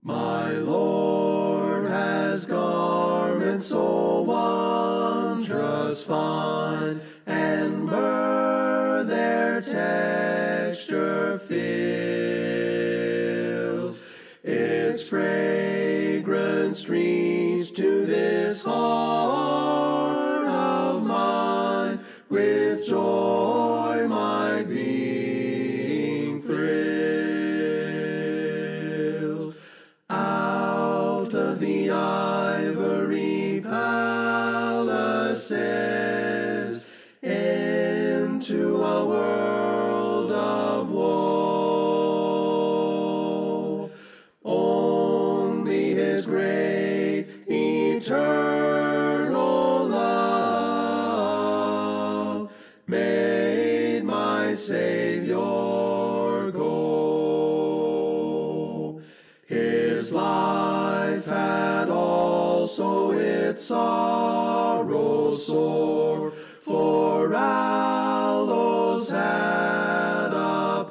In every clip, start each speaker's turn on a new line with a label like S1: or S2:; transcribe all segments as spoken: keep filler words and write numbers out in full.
S1: My Lord has garments so wondrous fine, and myrrh their texture fills. Its fragrance reached to this heart of mine, with joy my being thrills. Out of the ivory palaces, into a world of woe, only His great eternal love made my Savior go. His life had also its sorrow sore, for aloes had a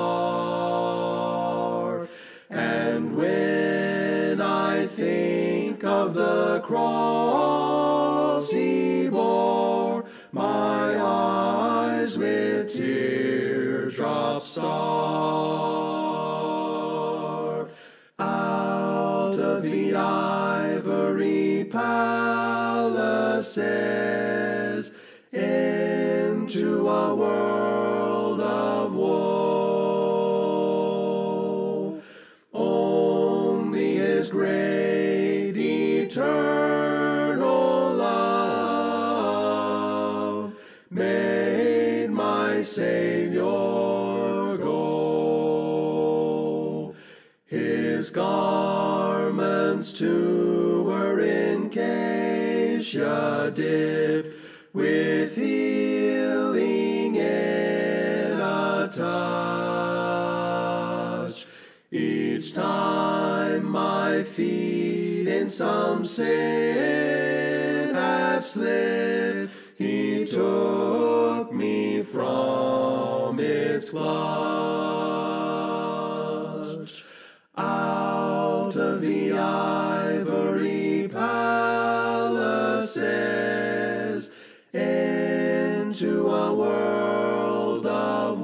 S1: part. And when I think of the cross He bore, my eyes with teardrops start. Out of the ivory palaces, into a world of woe, only His great eternal love made my Savior go. His garments too were in cassia dipped, with healing in a touch. Each time my feet in some sin have slipped, He took me from its clutch. Out of the ivory palaces, into a world of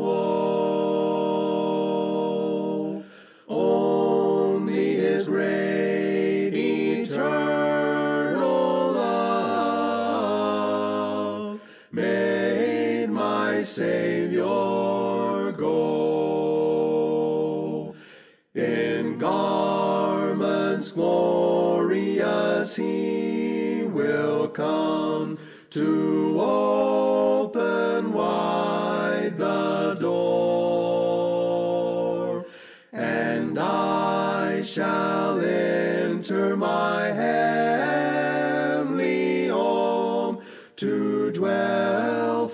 S1: woe, only His great eternal love made my Savior go. In garments glorious He will come, to open wide the door, and I shall enter my heavenly home, to dwell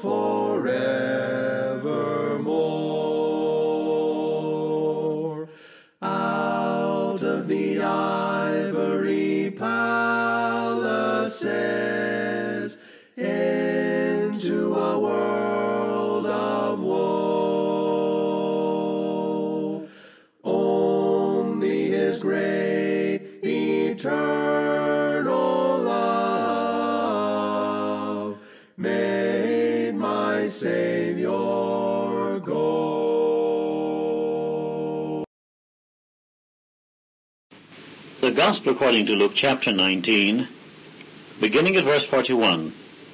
S1: forevermore. Out of the ivory palaces, into a world of woe, only His great eternal love made my Savior go.
S2: The Gospel according to Luke chapter nineteen, beginning at verse forty-one.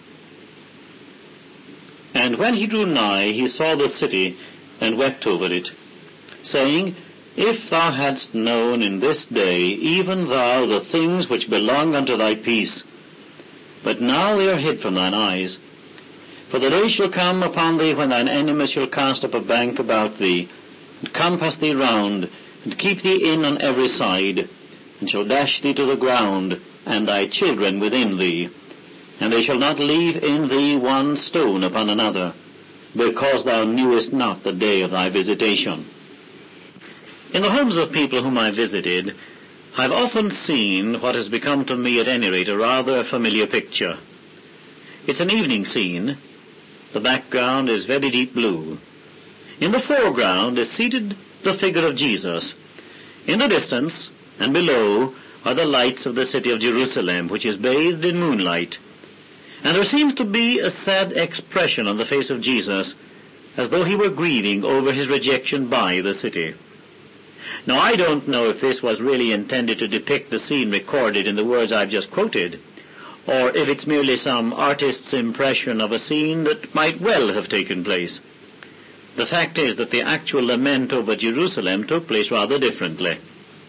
S2: And when he drew nigh, he saw the city, and wept over it, saying, If thou hadst known in this day, even thou, the things which belong unto thy peace, but now they are hid from thine eyes. For the day shall come upon thee, when thine enemies shall cast up a bank about thee, and compass thee round, and keep thee in on every side, and shall dash thee to the ground, and thy children within thee. And they shall not leave in thee one stone upon another, because thou knewest not the day of thy visitation. In the homes of people whom I visited, I've often seen what has become to me at any rate a rather familiar picture. It's an evening scene. The background is very deep blue. In the foreground is seated the figure of Jesus. In the distance, and below are the lights of the city of Jerusalem, which is bathed in moonlight. And there seems to be a sad expression on the face of Jesus, as though he were grieving over his rejection by the city. Now, I don't know if this was really intended to depict the scene recorded in the words I've just quoted, or if it's merely some artist's impression of a scene that might well have taken place. The fact is that the actual lament over Jerusalem took place rather differently.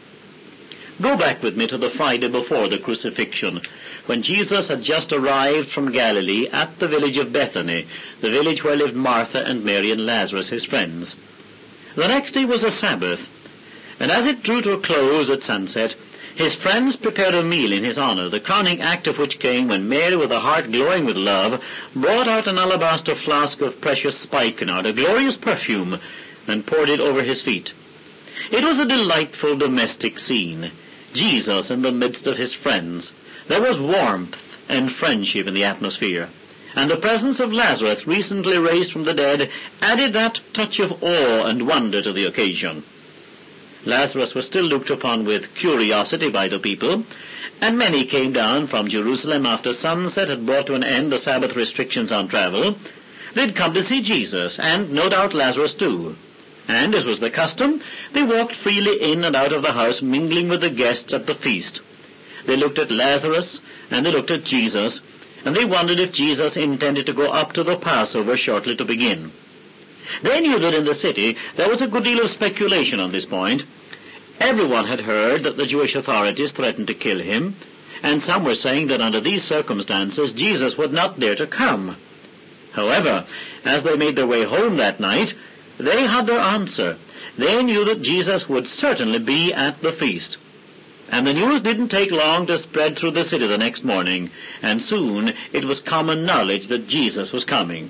S2: Go back with me to the Friday before the crucifixion, when Jesus had just arrived from Galilee at the village of Bethany, the village where lived Martha and Mary and Lazarus, his friends. The next day was a Sabbath, and as it drew to a close at sunset, his friends prepared a meal in his honor, the crowning act of which came when Mary, with a heart glowing with love, brought out an alabaster flask of precious spikenard, a glorious perfume, and poured it over his feet. It was a delightful domestic scene, Jesus in the midst of his friends. There was warmth and friendship in the atmosphere, and the presence of Lazarus, recently raised from the dead, added that touch of awe and wonder to the occasion. Lazarus was still looked upon with curiosity by the people, and many came down from Jerusalem after sunset had brought to an end the Sabbath restrictions on travel. They'd come to see Jesus, and no doubt Lazarus too. And, as was the custom, they walked freely in and out of the house, mingling with the guests at the feast. They looked at Lazarus, and they looked at Jesus, and they wondered if Jesus intended to go up to the Passover shortly to begin. They knew that in the city there was a good deal of speculation on this point. Everyone had heard that the Jewish authorities threatened to kill him, and some were saying that under these circumstances Jesus would not dare to come. However, as they made their way home that night, they had their answer. They knew that Jesus would certainly be at the feast. And the news didn't take long to spread through the city the next morning, and soon it was common knowledge that Jesus was coming.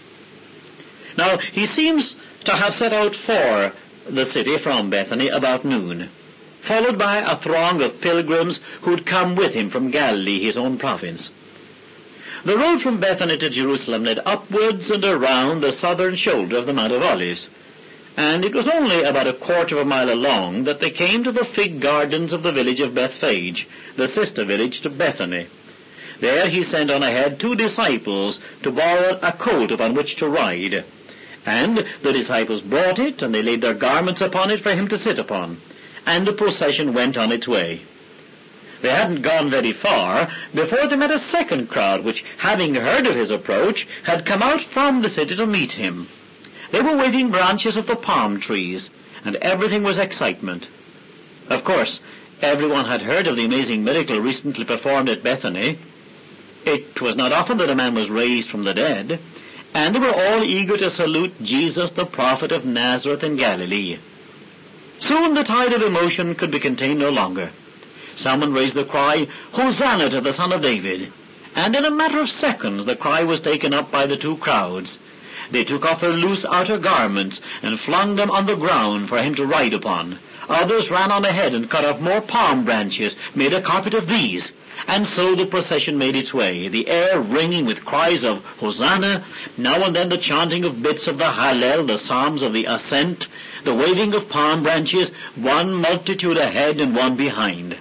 S2: Now, he seems to have set out for the city from Bethany about noon, followed by a throng of pilgrims who'd come with him from Galilee, his own province. The road from Bethany to Jerusalem led upwards and around the southern shoulder of the Mount of Olives, and it was only about a quarter of a mile along that they came to the fig gardens of the village of Bethphage, the sister village to Bethany. There he sent on ahead two disciples to borrow a colt upon which to ride. And the disciples brought it, and they laid their garments upon it for him to sit upon. And the procession went on its way. They hadn't gone very far before they met a second crowd, which, having heard of his approach, had come out from the city to meet him. They were waving branches of the palm trees, and everything was excitement. Of course, everyone had heard of the amazing miracle recently performed at Bethany. It was not often that a man was raised from the dead, and they were all eager to salute Jesus, the prophet of Nazareth in Galilee. Soon the tide of emotion could be contained no longer. Someone raised the cry, "Hosanna to the Son of David!" And in a matter of seconds the cry was taken up by the two crowds. They took off their loose outer garments and flung them on the ground for him to ride upon. Others ran on ahead and cut off more palm branches, made a carpet of these. And so the procession made its way, the air ringing with cries of Hosanna, now and then the chanting of bits of the Hallel, the psalms of the Ascent, the waving of palm branches, one multitude ahead and one behind.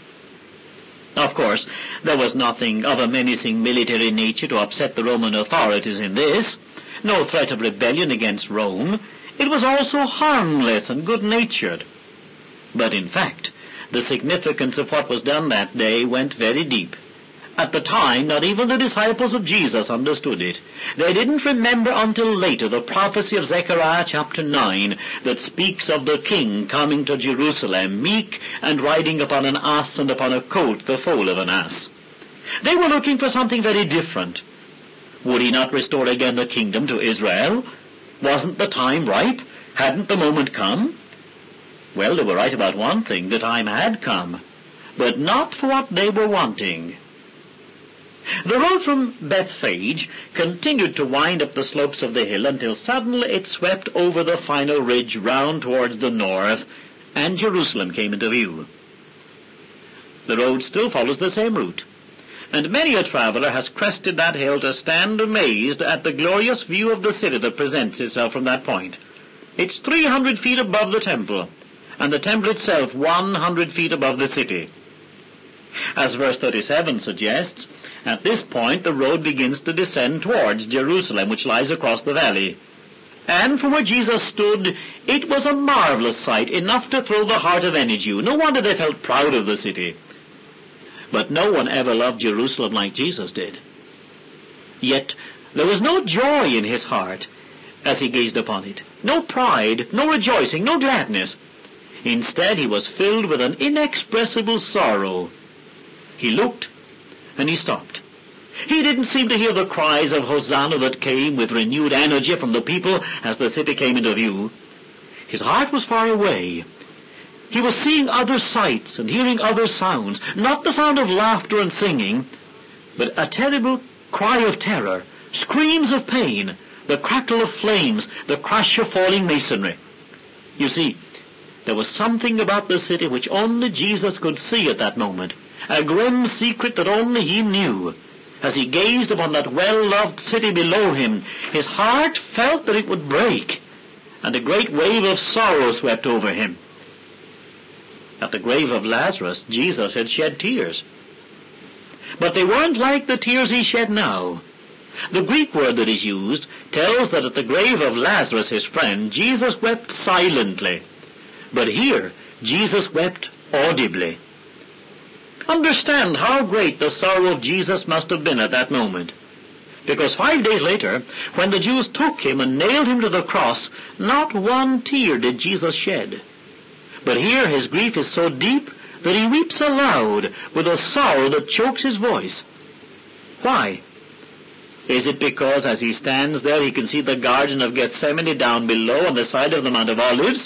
S2: Of course, there was nothing of a menacing military nature to upset the Roman authorities in this, no threat of rebellion against Rome. It was also harmless and good-natured. But in fact, the significance of what was done that day went very deep. At the time, not even the disciples of Jesus understood it. They didn't remember until later the prophecy of Zechariah chapter nine that speaks of the king coming to Jerusalem, meek and riding upon an ass and upon a colt, the foal of an ass. They were looking for something very different. Would he not restore again the kingdom to Israel? Wasn't the time ripe? Hadn't the moment come? Well, they were right about one thing. The time had come, but not for what they were wanting. The road from Bethphage continued to wind up the slopes of the hill until suddenly it swept over the final ridge round towards the north, and Jerusalem came into view. The road still follows the same route, and many a traveler has crested that hill to stand amazed at the glorious view of the city that presents itself from that point. It's three hundred feet above the temple, and the temple itself one hundred feet above the city. As verse thirty-seven suggests, at this point the road begins to descend towards Jerusalem, which lies across the valley. And from where Jesus stood, it was a marvelous sight, enough to thrill the heart of any Jew. No wonder they felt proud of the city. But no one ever loved Jerusalem like Jesus did. Yet there was no joy in his heart as he gazed upon it. No pride, no rejoicing, no gladness. Instead, he was filled with an inexpressible sorrow. He looked, and he stopped. He didn't seem to hear the cries of Hosanna that came with renewed energy from the people as the city came into view. His heart was far away. He was seeing other sights and hearing other sounds, not the sound of laughter and singing, but a terrible cry of terror, screams of pain, the crackle of flames, the crash of falling masonry. You see, there was something about the city which only Jesus could see at that moment, a grim secret that only he knew. As he gazed upon that well-loved city below him, his heart felt that it would break, and a great wave of sorrow swept over him. At the grave of Lazarus, Jesus had shed tears. But they weren't like the tears he shed now. The Greek word that is used tells that at the grave of Lazarus, his friend, Jesus wept silently. But here, Jesus wept audibly. Understand how great the sorrow of Jesus must have been at that moment. Because five days later, when the Jews took him and nailed him to the cross, not one tear did Jesus shed. But here his grief is so deep that he weeps aloud with a sorrow that chokes his voice. Why? Is it because as he stands there he can see the Garden of Gethsemane down below on the side of the Mount of Olives?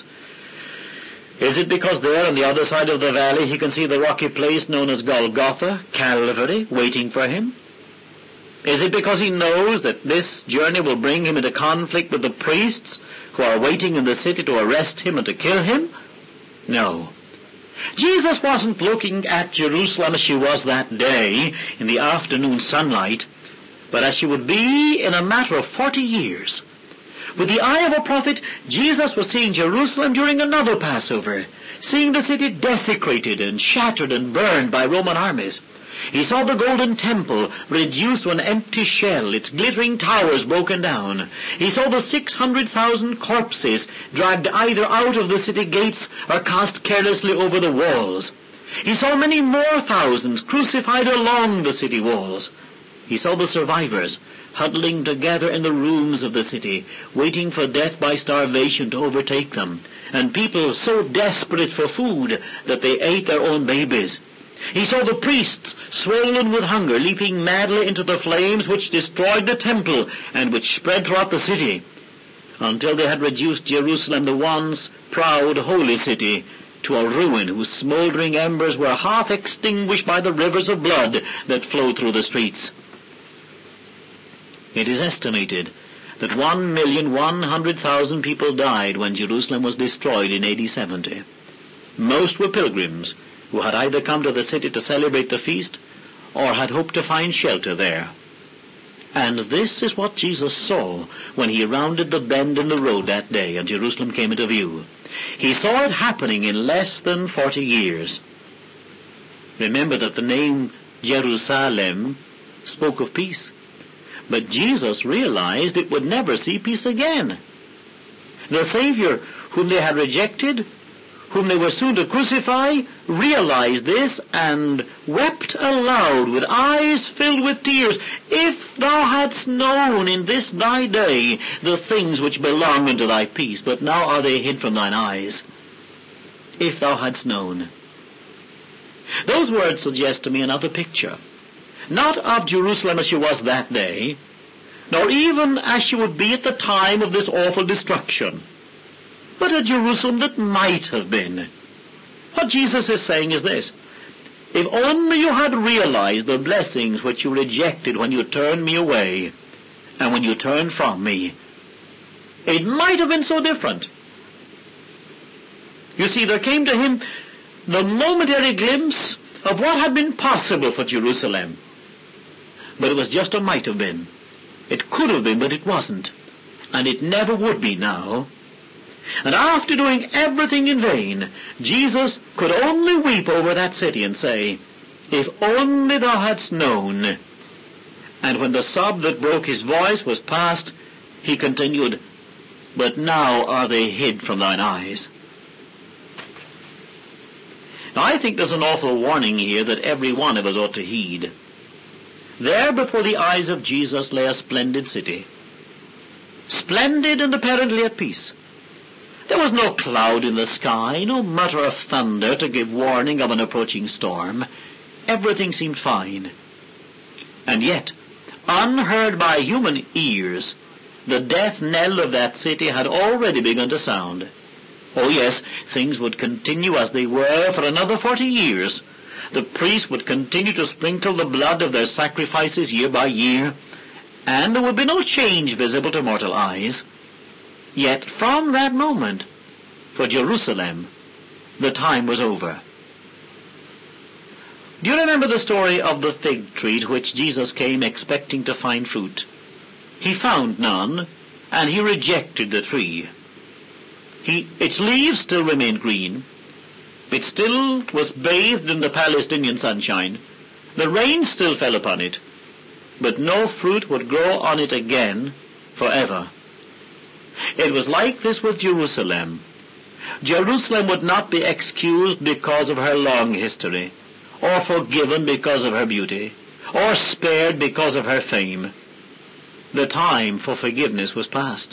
S2: Is it because there on the other side of the valley he can see the rocky place known as Golgotha, Calvary, waiting for him? Is it because he knows that this journey will bring him into conflict with the priests who are waiting in the city to arrest him and to kill him? No. Jesus wasn't looking at Jerusalem as she was that day in the afternoon sunlight, but as she would be in a matter of forty years. With the eye of a prophet, Jesus was seeing Jerusalem during another Passover, seeing the city desecrated and shattered and burned by Roman armies. He saw the golden temple reduced to an empty shell, its glittering towers broken down. He saw the six hundred thousand corpses dragged either out of the city gates or cast carelessly over the walls. He saw many more thousands crucified along the city walls. He saw the survivors huddling together in the rooms of the city, waiting for death by starvation to overtake them, and people so desperate for food that they ate their own babies. He saw the priests, swollen with hunger, leaping madly into the flames which destroyed the temple and which spread throughout the city, until they had reduced Jerusalem, the once proud holy city, to a ruin whose smoldering embers were half extinguished by the rivers of blood that flowed through the streets. It is estimated that one million one hundred thousand people died when Jerusalem was destroyed in A D seventy. Most were pilgrims who had either come to the city to celebrate the feast or had hoped to find shelter there. And this is what Jesus saw when he rounded the bend in the road that day and Jerusalem came into view. He saw it happening in less than forty years. Remember that the name Jerusalem spoke of peace. But Jesus realized it would never see peace again. The Savior, whom they had rejected, whom they were soon to crucify, realized this and wept aloud with eyes filled with tears. If thou hadst known in this thy day the things which belong unto thy peace, but now are they hid from thine eyes. If thou hadst known. Those words suggest to me another picture. Not of Jerusalem as she was that day, nor even as she would be at the time of this awful destruction, but a Jerusalem that might have been. What Jesus is saying is this: if only you had realized the blessings which you rejected when you turned me away, and when you turned from me, it might have been so different. You see, there came to him the momentary glimpse of what had been possible for Jerusalem. But it was just a might have been. It could have been, but it wasn't. And it never would be now. And after doing everything in vain, Jesus could only weep over that city and say, "If only thou hadst known." And when the sob that broke his voice was past, he continued, "But now are they hid from thine eyes." Now I think there's an awful warning here that every one of us ought to heed. There before the eyes of Jesus lay a splendid city. Splendid and apparently at peace. There was no cloud in the sky, no mutter of thunder to give warning of an approaching storm. Everything seemed fine. And yet, unheard by human ears, the death knell of that city had already begun to sound. Oh yes, things would continue as they were for another forty years. The priests would continue to sprinkle the blood of their sacrifices year by year, and there would be no change visible to mortal eyes. Yet from that moment, for Jerusalem, the time was over. Do you remember the story of the fig tree to which Jesus came expecting to find fruit? He found none, and he rejected the tree. He, its leaves still remained green. It still was bathed in the Palestinian sunshine. The rain still fell upon it, but no fruit would grow on it again forever. It was like this with Jerusalem. Jerusalem would not be excused because of her long history, or forgiven because of her beauty, or spared because of her fame. The time for forgiveness was past.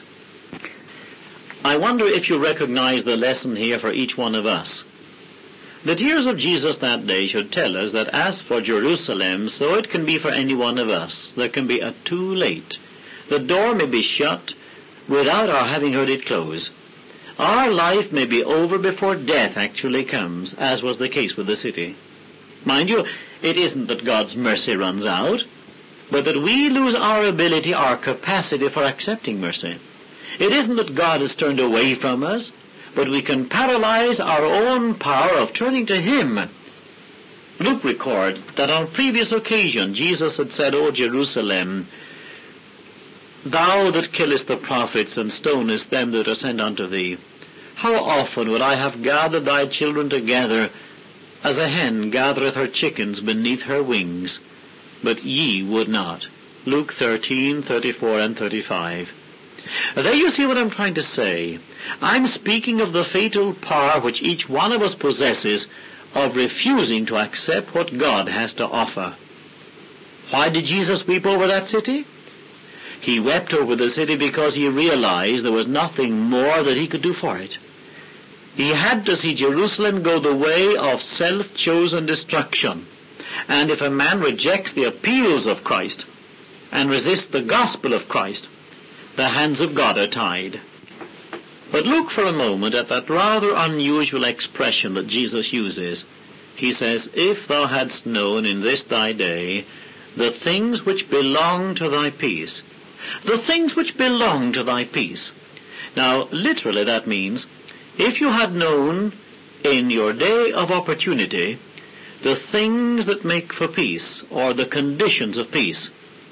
S2: I wonder if you recognize the lesson here for each one of us. The tears of Jesus that day should tell us that as for Jerusalem, so it can be for any one of us. There can be a too late. The door may be shut without our having heard it close. Our life may be over before death actually comes, as was the case with the city. Mind you, it isn't that God's mercy runs out, but that we lose our ability, our capacity for accepting mercy. It isn't that God has turned away from us, but we can paralyze our own power of turning to Him. Luke records that on a previous occasion Jesus had said, "O Jerusalem, thou that killest the prophets and stonest them that are sent unto thee, how often would I have gathered thy children together, as a hen gathereth her chickens beneath her wings, but ye would not." Luke thirteen, thirty-four and thirty-five. There you see what I'm trying to say. I'm speaking of the fatal power which each one of us possesses of refusing to accept what God has to offer. Why did Jesus weep over that city? He wept over the city because he realized there was nothing more that he could do for it. He had to see Jerusalem go the way of self-chosen destruction. And if a man rejects the appeals of Christ and resists the gospel of Christ, the hands of God are tied. But look for a moment at that rather unusual expression that Jesus uses. He says, "If thou hadst known in this thy day the things which belong to thy peace." The things which belong to thy peace. Now, literally that means, if you had known in your day of opportunity the things that make for peace, or the conditions of peace.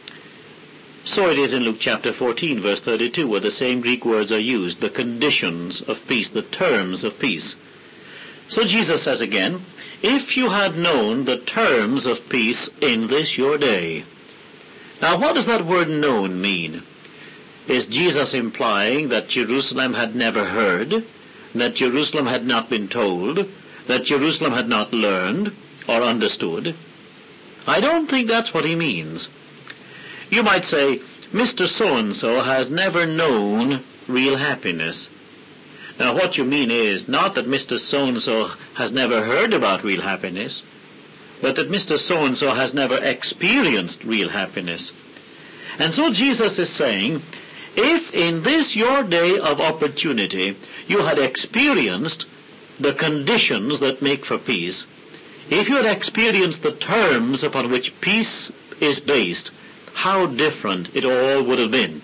S2: So it is in Luke chapter fourteen, verse thirty-two, where the same Greek words are used, the conditions of peace, the terms of peace. So Jesus says again, "If you had known the terms of peace in this your day." Now what does that word known mean? Is Jesus implying that Jerusalem had never heard, that Jerusalem had not been told, that Jerusalem had not learned or understood? I don't think that's what he means. You might say, Mister So-and-so has never known real happiness. Now what you mean is not that Mister So-and-so has never heard about real happiness, but that Mister So-and-so has never experienced real happiness. And so Jesus is saying, if in this your day of opportunity you had experienced the conditions that make for peace, if you had experienced the terms upon which peace is based, how different it all would have been.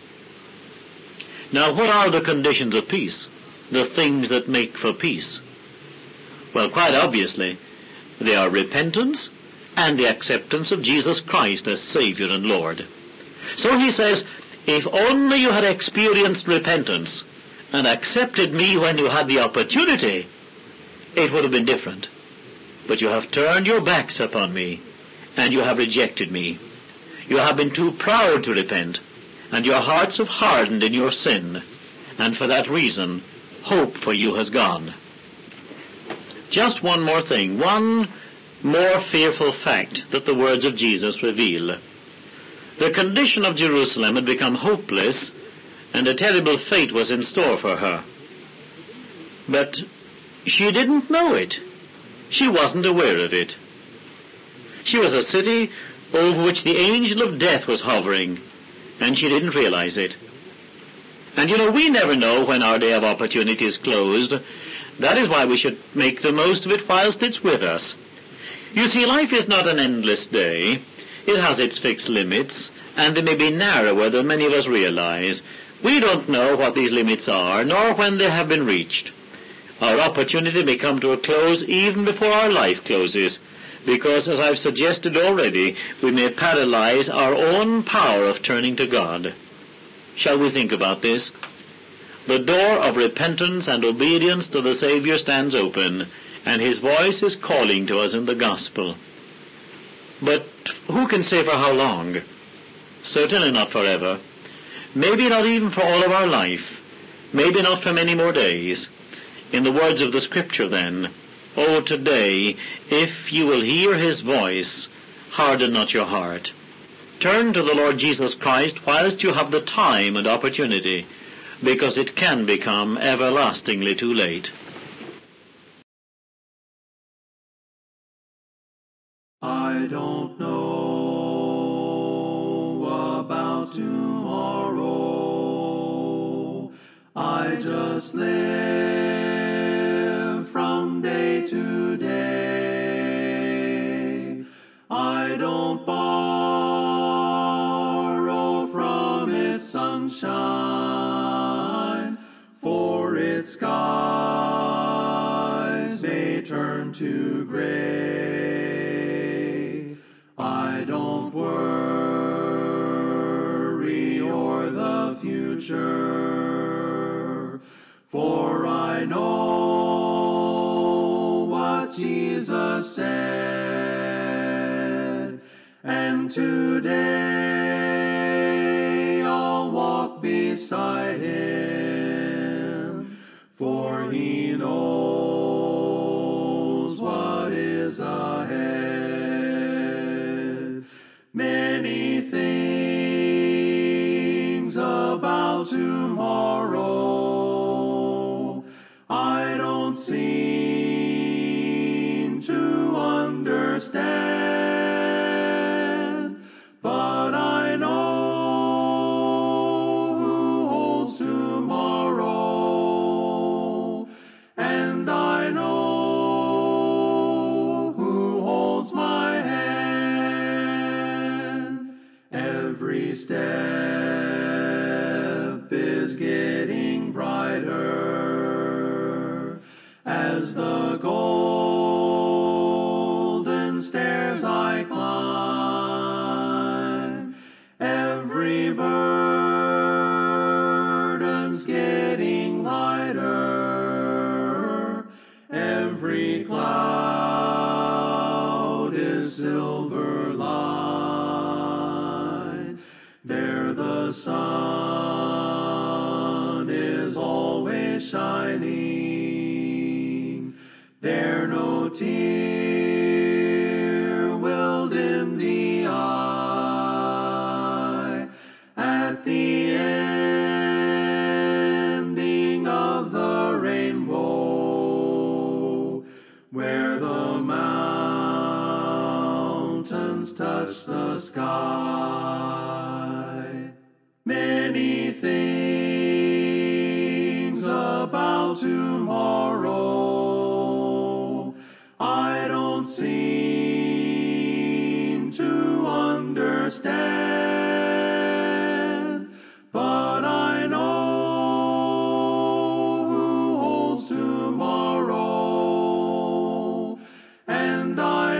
S2: Now, what are the conditions of peace? The things that make for peace? Well, quite obviously, they are repentance and the acceptance of Jesus Christ as Savior and Lord. So he says, if only you had experienced repentance and accepted me when you had the opportunity, it would have been different. But you have turned your backs upon me, and you have rejected me. You have been too proud to repent, and your hearts have hardened in your sin, and for that reason, hope for you has gone. Just one more thing, one more fearful fact that the words of Jesus reveal. The condition of Jerusalem had become hopeless, and a terrible fate was in store for her. But she didn't know it. She wasn't aware of it. She was a city over which the angel of death was hovering, and she didn't realize it. And you know, we never know when our day of opportunity is closed. That is why we should make the most of it whilst it's with us. You see, life is not an endless day. It has its fixed limits, and they may be narrower than many of us realize. We don't know what these limits are, nor when they have been reached. Our opportunity may come to a close even before our life closes, because, as I've suggested already, we may paralyze our own power of turning to God. Shall we think about this? The door of repentance and obedience to the Savior stands open, and his voice is calling to us in the gospel. But who can say for how long? Certainly not forever. Maybe not even for all of our life. Maybe not for many more days. In the words of the Scripture, then, "O today, if you will hear his voice, harden not your heart." Turn to the Lord Jesus Christ whilst you have the time and opportunity, because it can become everlastingly too late.
S1: I don't know about tomorrow. I just live from day to day. I don't borrow from its sunshine, for its skies may turn to gray. I don't worry o'er the future, for I know what Jesus said, and today I'll walk beside him, for he knows what is ahead. Many things about tomorrow I don't seem to understand, but I know who holds tomorrow, and I know who holds my hand. Every step is getting brighter as the golden stairs I climb. Every burden's getting lighter. Every cloud is silver line. There the sun is always shining. There no tear will dim the eye. At the ending of the rainbow, where the mountains touch the sky, many things about tomorrow I don't seem to understand, but I know who holds tomorrow, and I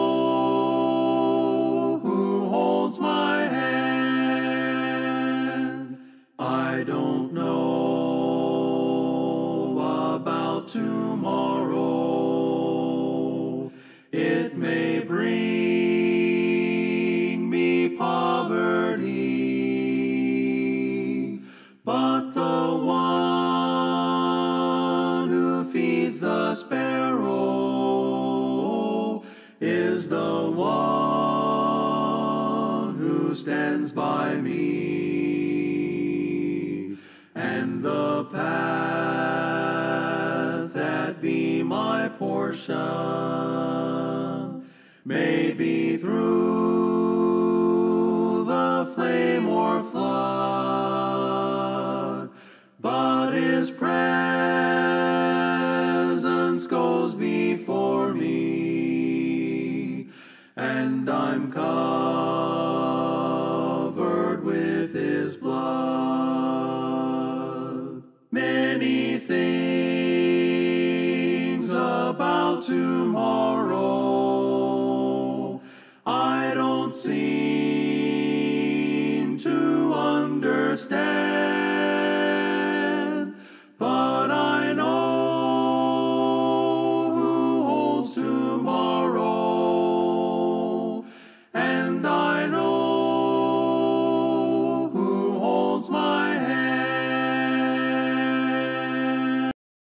S1: know who holds my hand. I don't know the sparrow is the one who stands by me, and the path that be my portion may be through the flame or flood, but his presence goes before me, and I'm covered with his blood. Many things about tomorrow I don't seem to understand, but I know who holds tomorrow, and I know who holds my hand.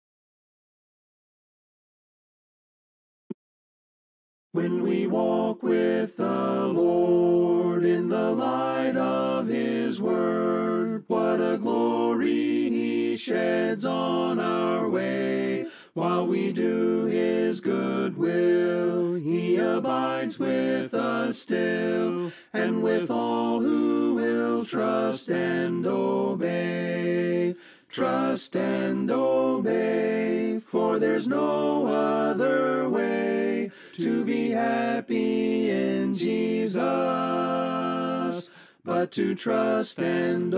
S1: When we walk with the Lord in the light of his word, what a glory he sheds on our way. While we do his good will, he abides with us still, and with all who will trust and obey. Trust and obey, for there's no other way to be happy in Jesus, but to trust and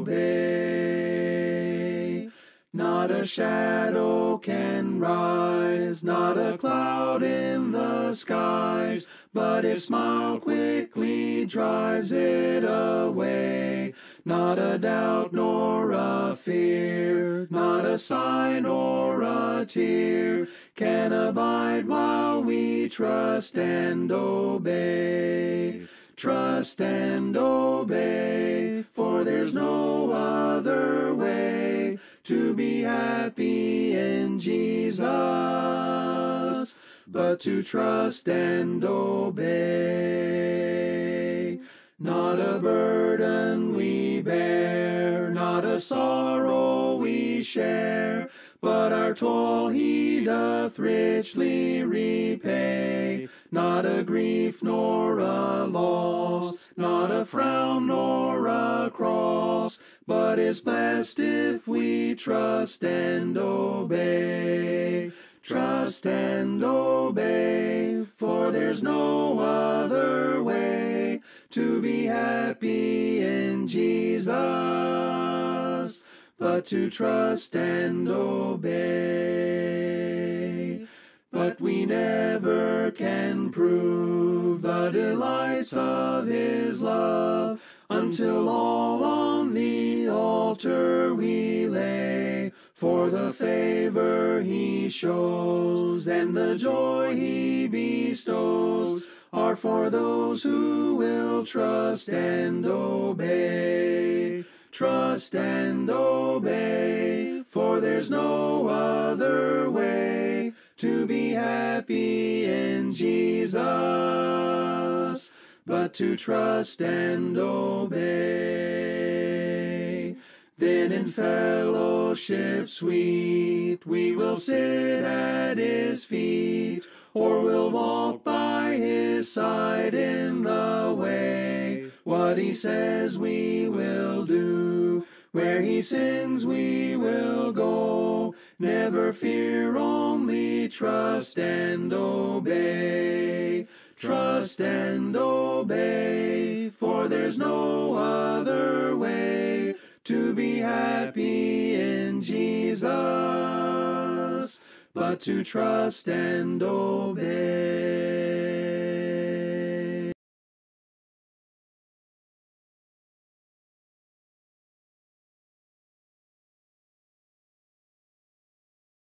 S1: obey. Not a shadow can rise, not a cloud in the skies, but his smile quickly drives it away. Not a doubt nor a fear, not a sigh nor a tear can abide while we trust and obey. Trust and obey, for there's no other way to be happy in Jesus, but to trust and obey. Not a burden we bear, not a sorrow we share, but our toil he doth richly repay. Not a grief nor a loss, not a frown nor a cross, but is blessed if we trust and obey. Trust and obey, for there's no other way to be happy in Jesus, but to trust and obey. But we never can prove the delights of his love until all on the altar we lay. For the favor he shows and the joy he bestows are for those who will trust and obey. Trust and obey, for there's no other way to be happy in Jesus, but to trust and obey. Then in fellowship sweet we will sit at his feet, or will walk by his side in the way. What he says we will do, where he sends we will go. Never fear, only trust and obey. Trust and obey, for there's no other way to be happy in Jesus, but to trust and obey.